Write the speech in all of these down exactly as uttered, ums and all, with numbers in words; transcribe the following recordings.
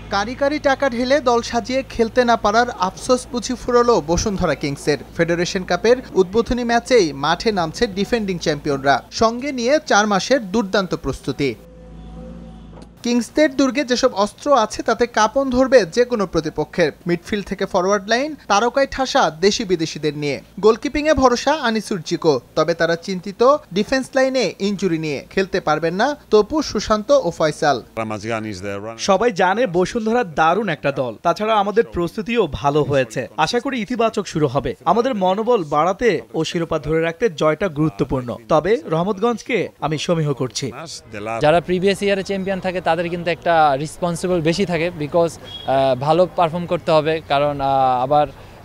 কারি কারি টাকা ঢেলে দল সাজিয়ে খেলতে না পারার আফসোস বুঝি ফুরলো বসুন্ধরা কিংসের। ফেডারেশন কাপের উদ্বোধনী ম্যাচেই মাঠে নামছে ডিফেন্ডিং চ্যাম্পিয়নরা, সঙ্গে নিয়ে চার মাসের দুর্দান্ত প্রস্তুতি। কিংসদের দুর্গে যেসব অস্ত্র আছে তাতে কাঁপন ধরবে যে কোনো প্রতিপক্ষের। মিডফিল্ড থেকে ফরওয়ার্ড লাইন তারকায় ঠাসা দেশি বিদেশিদের নিয়ে, গোলকিপিংয়ে ভরসা আনিসুর জিকো। তবে তারা চিন্তিত ডিফেন্স লাইনে ইনজুরি নিয়ে, খেলতে পারবেন না তপু, সুশান্ত ও ফয়সাল। সবাই জানে বসুন্ধরা দারুণ একটা দল, তাছাড়া আমাদের প্রস্তুতিও ভালো হয়েছে। আশা করি ইতিবাচক শুরু হবে। আমাদের মনোবল বাড়াতে ও শিরোপা ধরে রাখতে জয়টা গুরুত্বপূর্ণ। তবে রহমতগঞ্জকে আমি সমীহ করছি। যারা প্রিভিয়াস ইয়ারে চ্যাম্পিয়ন থাকে তাদের কিন্তু একটা রেসপন্সিবল বেশি থাকে, বিকজ ভালো পারফর্ম করতে হবে, কারণ আবার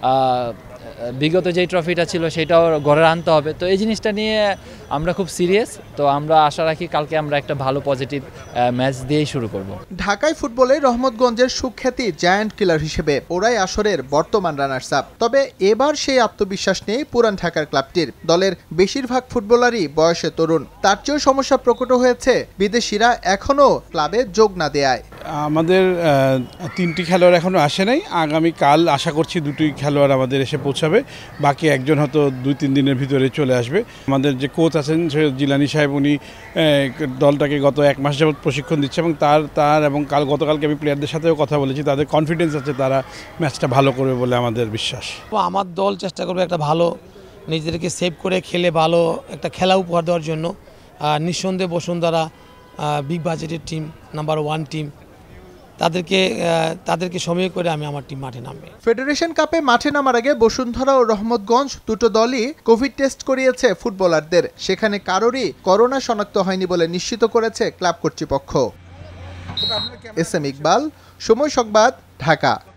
বিগত যেই ট্রফিটা ছিল সেটাও ঘরে আনতে হবে। তো এই জিনিসটা নিয়ে আমরা খুব সিরিয়াস। তো আমরা আশা রাখি কালকে আমরা একটা ভালো পজিটিভ ম্যাচ দিয়েই শুরু করব। ঢাকায় ফুটবলে রহমতগঞ্জের সুখ্যাতি জায়ান্ট কিলার হিসেবে ওরাই আসরের বর্তমান রানার্স আপ। তবে এবার সেই আত্মবিশ্বাস নেই পুরান ঢাকার ক্লাবটির। দলের বেশিরভাগ ফুটবলারই বয়সে তরুণ। তার চেয়েও সমস্যা প্রকট হয়েছে বিদেশিরা এখনও ক্লাবে যোগ না দেয়ায়। আমাদের তিনটি খেলোয়াড় এখনো আসে নাই। আগামী কাল আশা করছি দুটি খেলোয়াড় আমাদের এসে পৌঁছাবে, বাকি একজন হয়তো দুই তিন দিনের ভিতরে চলে আসবে। আমাদের যে কোচ আছেন জিলানি সাহেব, উনি দলটাকে গত এক মাস যাবত প্রশিক্ষণ দিচ্ছে এবং তার তার এবং কাল গতকালকে আমি প্লেয়ারদের সাথেও কথা বলেছি, তাদের কনফিডেন্স আছে তারা ম্যাচটা ভালো করবে বলে আমাদের বিশ্বাস। আমার দল চেষ্টা করবে একটা ভালো নিজেদেরকে সেভ করে খেলে ভালো একটা খেলা উপহার দেওয়ার জন্য। নিঃসন্দেহে বসুন্ধরা বিগ বাজেটের টিম, নাম্বার ওয়ান টিম, তাদেরকে তাদেরকে সময় করে আমি আমার টিম মাঠে নামবে। ফেডারেশন কাপে মাঠে নামার আগে বসুন্ধরা ও রহমতগঞ্জ দুটো দলই কোভিড টেস্ট করিয়েছে ফুটবলারদের। সেখানে কারোরই করোনা শনাক্ত হয়নি বলে নিশ্চিত করেছে ক্লাব কর্তৃপক্ষ। এস এম ইকবাল, সময় সংবাদ, ঢাকা।